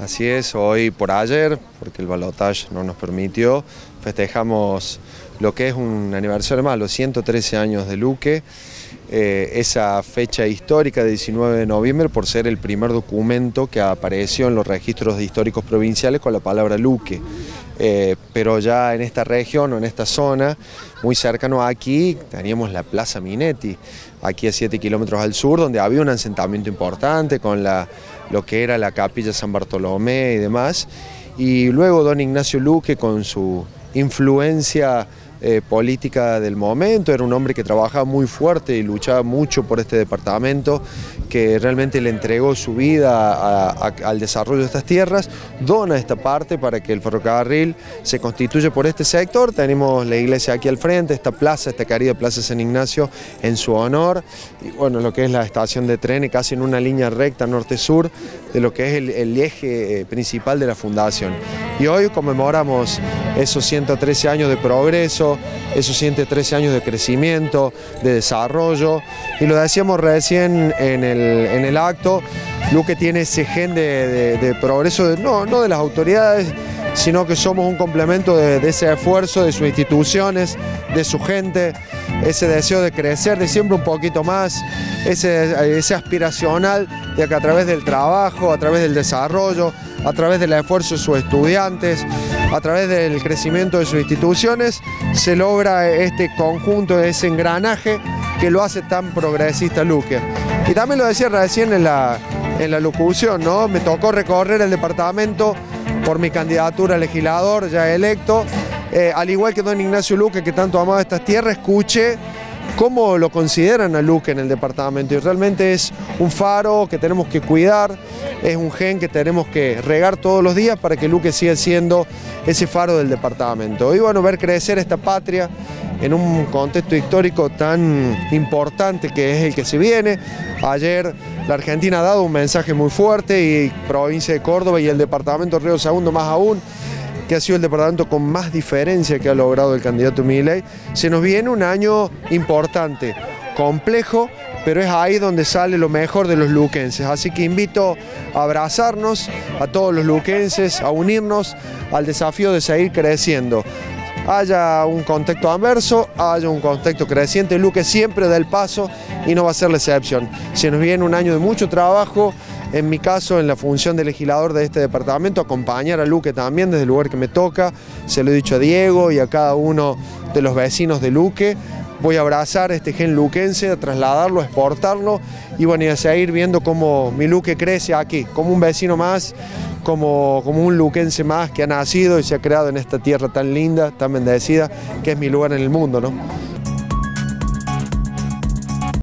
Así es, hoy por ayer, porque el balotaje no nos permitió, festejamos lo que es un aniversario más, los 113 años de Luque, esa fecha histórica de 19 de noviembre por ser el primer documento que apareció en los registros históricos provinciales con la palabra Luque. Pero ya en esta región o en esta zona, muy cercano aquí, teníamos la Plaza Minetti, aquí a 7 kilómetros al sur, donde había un asentamiento importante con lo que era la Capilla San Bartolomé y demás. Y luego don Ignacio Luque, con su influencia política del momento, era un hombre que trabajaba muy fuerte y luchaba mucho por este departamento, que realmente le entregó su vida al desarrollo de estas tierras, dona esta parte para que el ferrocarril se constituya por este sector. Tenemos la iglesia aquí al frente, esta plaza, esta querida Plaza San Ignacio en su honor, y bueno, lo que es la estación de trenes casi en una línea recta norte-sur de lo que es el eje principal de la fundación. Y hoy conmemoramos esos 113 años de progreso, esos 113 años de crecimiento, de desarrollo, y lo decíamos recién en el acto. Luque tiene ese gen de progreso, no de las autoridades, sino que somos un complemento de ese esfuerzo de sus instituciones, de su gente, ese deseo de crecer, de siempre un poquito más, ese aspiracional de que a través del trabajo, a través del desarrollo, a través del esfuerzo de sus estudiantes, a través del crecimiento de sus instituciones, se logra este conjunto, ese engranaje que lo hace tan progresista Luque. Y también lo decía recién en la locución, ¿no? Me tocó recorrer el departamento por mi candidatura a legislador ya electo, al igual que don Ignacio Luque, que tanto amaba estas tierras, escuché cómo lo consideran a Luque en el departamento, y realmente es un faro que tenemos que cuidar, es un gen que tenemos que regar todos los días para que Luque siga siendo ese faro del departamento. Y bueno, ver crecer esta patria en un contexto histórico tan importante que es el que se viene. Ayer la Argentina ha dado un mensaje muy fuerte, y provincia de Córdoba y el departamento Río Segundo más aún, que ha sido el departamento con más diferencia que ha logrado el candidato Milei. Se nos viene un año importante, complejo, pero es ahí donde sale lo mejor de los luquenses. Así que invito a abrazarnos a todos los luquenses, a unirnos al desafío de seguir creciendo. Haya un contexto adverso, haya un contexto creciente, Luque siempre da el paso y no va a ser la excepción. Se nos viene un año de mucho trabajo, en mi caso en la función de legislador de este departamento, acompañar a Luque también desde el lugar que me toca. Se lo he dicho a Diego y a cada uno de los vecinos de Luque. Voy a abrazar este gen luquense, a trasladarlo, a exportarlo y bueno, y a seguir viendo cómo mi Luque crece aquí, como un vecino más, como un luquense más que ha nacido y se ha creado en esta tierra tan linda, tan bendecida, que es mi lugar en el mundo, ¿no?